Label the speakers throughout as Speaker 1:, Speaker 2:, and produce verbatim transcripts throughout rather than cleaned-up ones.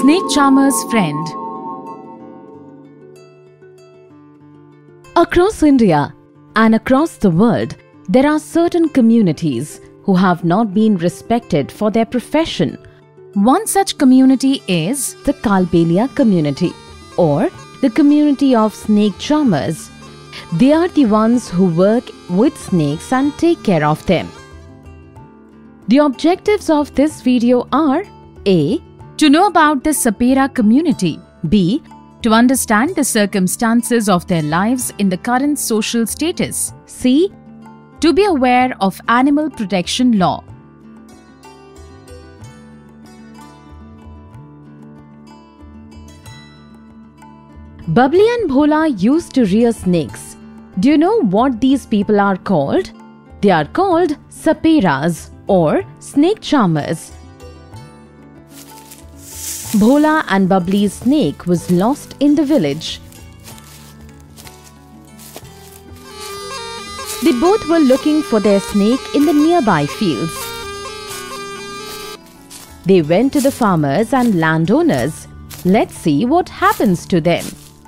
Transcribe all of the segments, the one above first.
Speaker 1: Snake Charmer's Friend. Across India and across the world, there are certain communities who have not been respected for their profession. One such community is the Kalbelia community, or the community of snake charmers. They are the ones who work with snakes and take care of them. The objectives of this video are A. To know about the Sapera community. B. To understand the circumstances of their lives in the current social status. C. To be aware of animal protection law. Bubbly and Bhola used to rear snakes. Do you know what these people are called? They are called Saperas or snake charmers. Bhola and Bubbly's snake was lost in the village. They both were looking for their snake in the nearby fields. They went to the farmers and landowners. Let's see what happens to them.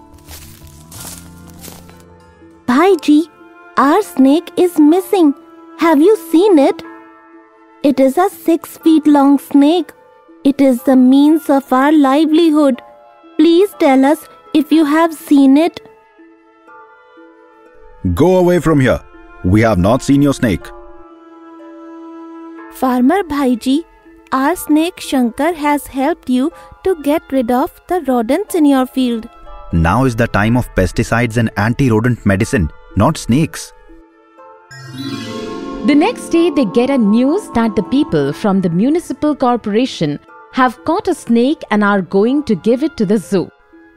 Speaker 2: Bhaiji, our snake is missing. Have you seen it? It is a six feet long snake. It is the means of our livelihood. Please tell us if you have seen it.
Speaker 3: Go away from here. We have not seen your snake.
Speaker 2: Farmer Bhaiji, our snake Shankar has helped you to get rid of the rodents in your field.
Speaker 3: Now is the time of pesticides and anti-rodent medicine, not snakes.
Speaker 1: The next day, they get a news that the people from the municipal corporation have caught a snake and are going to give it to the zoo.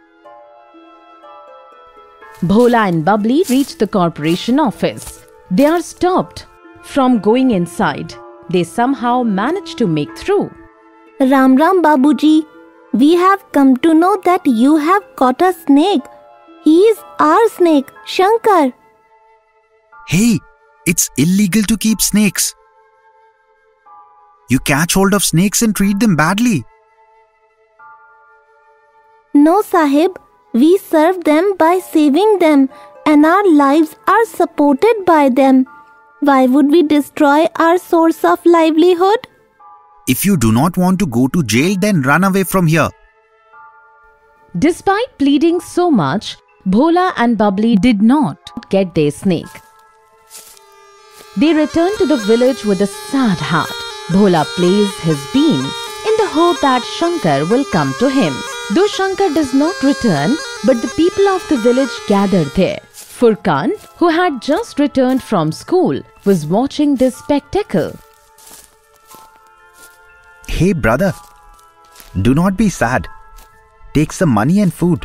Speaker 1: Bhola and Bubbly reach the corporation office. They are stopped from going inside. They somehow manage to make through.
Speaker 2: Ram Ram Babuji, we have come to know that you have caught a snake. He is our snake, Shankar.
Speaker 3: Hey, it's illegal to keep snakes. You catch hold of snakes and treat them badly.
Speaker 2: No, Sahib. We serve them by saving them, and our lives are supported by them. Why would we destroy our source of livelihood?
Speaker 3: If you do not want to go to jail, then run away from here.
Speaker 1: Despite pleading so much, Bhola and Bubbly did not get their snake. They return to the village with a sad heart. Bhola plays his bean in the hope that Shankar will come to him. Though Shankar does not return, but the people of the village gathered there. Furkan, who had just returned from school, was watching this spectacle.
Speaker 3: Hey brother, do not be sad. Take some money and food.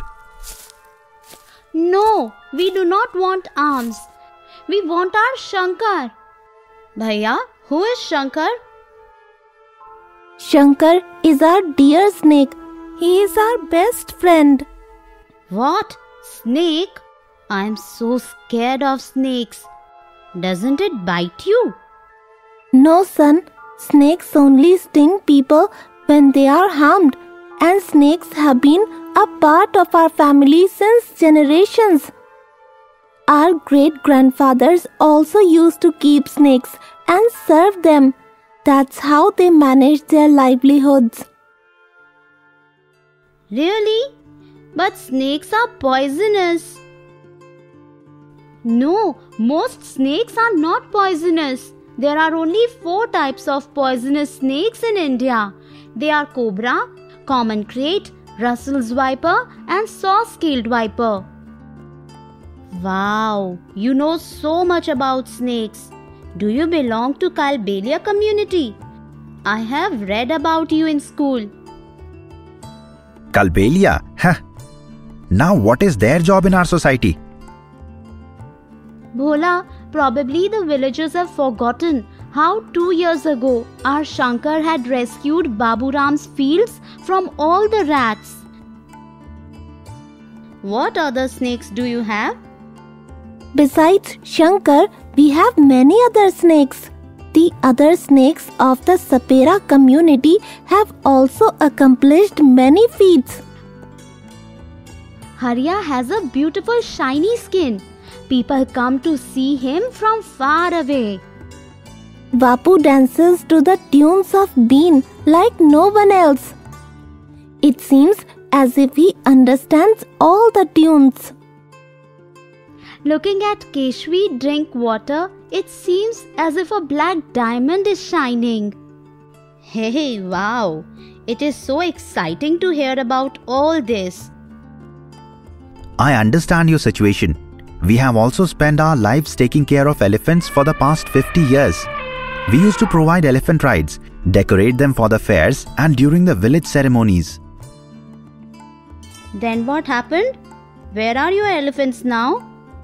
Speaker 4: No, we do not want alms. We want our Shankar. Bhaiya, who is Shankar?
Speaker 2: Shankar is our dear snake. He is our best friend.
Speaker 4: What? Snake? I am so scared of snakes. Doesn't it bite you?
Speaker 2: No, son. Snakes only sting people when they are harmed. And snakes have been a part of our family since generations. Our great-grandfathers also used to keep snakes and serve them. That's how they managed their livelihoods.
Speaker 4: Really? But snakes are poisonous. No, most snakes are not poisonous. There are only four types of poisonous snakes in India. They are cobra, common krait, Russell's viper and saw-scaled viper. Wow, you know so much about snakes. Do you belong to Kalbelia community? I have read about you in school.
Speaker 3: Kalbelia? Huh. Now what is their job in our society?
Speaker 4: Bhola, probably the villagers have forgotten how two years ago our Shankar had rescued Babu Ram's fields from all the rats. What other snakes do you have?
Speaker 2: Besides Shankar, we have many other snakes. The other snakes of the Sapera community have also accomplished many feats.
Speaker 4: Harya has a beautiful shiny skin. People come to see him from far away.
Speaker 2: Vapu dances to the tunes of Bean like no one else. It seems as if he understands all the tunes.
Speaker 4: Looking at Keshwi drink water, it seems as if a black diamond is shining. Hey, wow! It is so exciting to hear about all this.
Speaker 3: I understand your situation. We have also spent our lives taking care of elephants for the past fifty years. We used to provide elephant rides, decorate them for the fairs and during the village ceremonies.
Speaker 4: Then what happened? Where are your elephants now?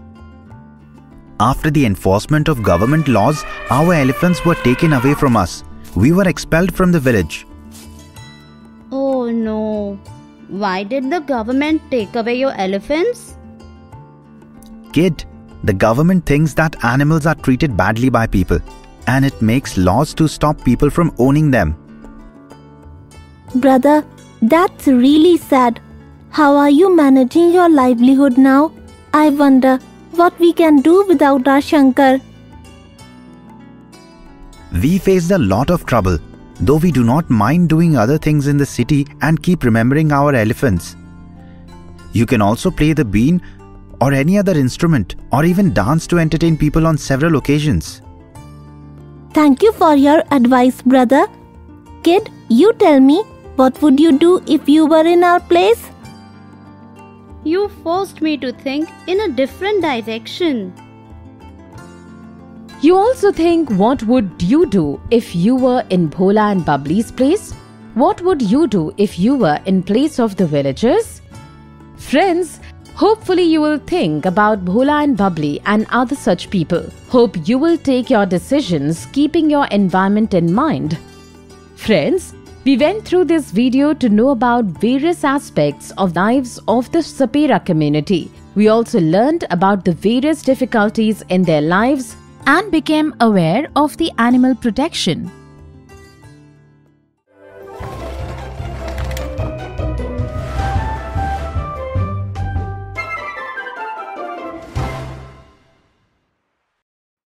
Speaker 3: After the enforcement of government laws, our elephants were taken away from us. We were expelled from the village.
Speaker 4: Oh no. Why did the government take away your elephants?
Speaker 3: Kid, the government thinks that animals are treated badly by people, and it makes laws to stop people from owning them.
Speaker 2: Brother, that's really sad. How are you managing your livelihood now? I wonder what we can do without our Shankar.
Speaker 3: We faced a lot of trouble, though we do not mind doing other things in the city and keep remembering our elephants. You can also play the bean or any other instrument or even dance to entertain people on several occasions.
Speaker 2: Thank you for your advice, brother. Kid, you tell me, what would you do if you were in our place?
Speaker 4: You forced me to think in a different direction.
Speaker 1: You also think, what would you do if you were in Bhola and Bubbly's place? What would you do if you were in place of the villagers? Friends, hopefully you will think about Bhola and Bubbly and other such people. Hope you will take your decisions keeping your environment in mind. Friends, we went through this video to know about various aspects of lives of the Sapera community. We also learned about the various difficulties in their lives and became aware of the animal protection.